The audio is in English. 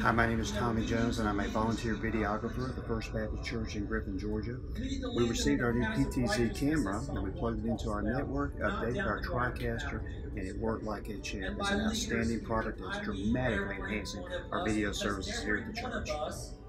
Hi, my name is Tommy Jones and I'm a volunteer videographer at the First Baptist Church in Griffin, Georgia. We received our new PTZ camera and we plugged it into our network, updated our TriCaster, and it worked like a champ. It's an outstanding product that's dramatically enhancing our video services here at the church.